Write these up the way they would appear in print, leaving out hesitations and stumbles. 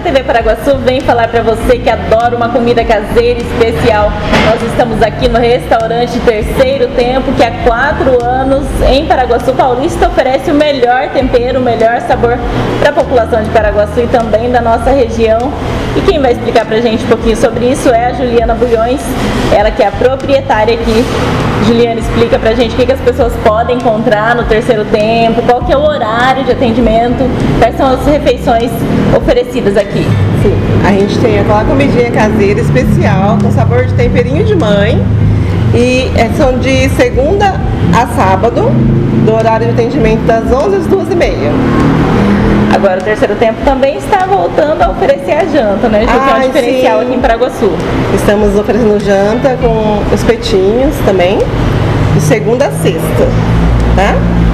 TV Paraguaçu vem falar para você que adora uma comida caseira especial. Nós estamos aqui no restaurante Terceiro Tempo, que há 4 anos em Paraguaçu Paulista oferece o melhor tempero, o melhor sabor para a população de Paraguaçu e também da nossa região. E quem vai explicar pra gente um pouquinho sobre isso é a Juliana Bulhões, ela que é a proprietária aqui. Juliana, explica pra gente o que as pessoas podem encontrar no Terceiro Tempo, qual que é o horário de atendimento, quais são as refeições oferecidas aqui. Sim, a gente tem aquela comidinha caseira especial com sabor de temperinho de mãe e são de segunda a sábado, do horário de atendimento das 11 às 2h30. Agora o Terceiro Tempo também está voltando a oferecer a janta, né? A gente tem um diferencial aqui em Paraguaçu. Estamos oferecendo janta com espetinhos também, de segunda a sexta, tá?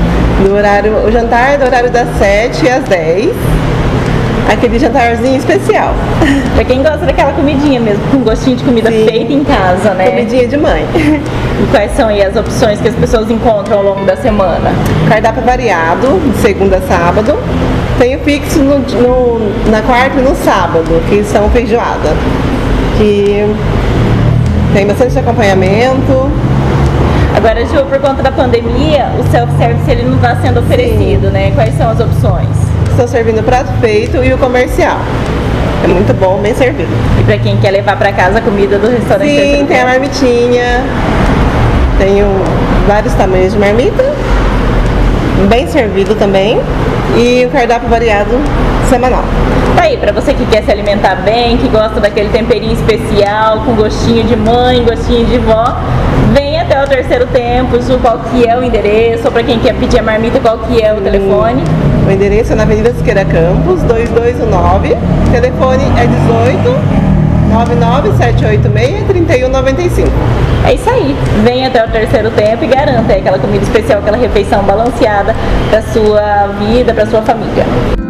O jantar é do horário das 7 às 10. Aquele jantarzinho especial. Pra quem gosta daquela comidinha mesmo, com gostinho de comida feita em casa, né? Comidinha de mãe. E quais são aí as opções que as pessoas encontram ao longo da semana? Cardápio variado, de segunda a sábado. Tem o fixo na quarta e no sábado, que são feijoada. Que tem bastante acompanhamento. Agora, Ju, por conta da pandemia, o self-service ele não está sendo oferecido, né? Quais são as opções? Estou servindo o prato feito e o comercial. É muito bom, bem servido. E para quem quer levar para casa a comida do restaurante? Sim, tem a marmitinha. Tenho vários tamanhos de marmita. Bem servido também. E o cardápio variado semanal. Tá aí, para você que quer se alimentar bem, que gosta daquele temperinho especial, com gostinho de mãe, gostinho de vó, vem até o Terceiro Tempo. Ju, qual que é o endereço? Ou para quem quer pedir a marmita, qual que é o telefone? O endereço é na Avenida Siqueira Campos, 2219. O telefone é 18-99786-3195. É isso aí, vem até o Terceiro Tempo e garanta aquela comida especial, aquela refeição balanceada para sua vida, para sua família.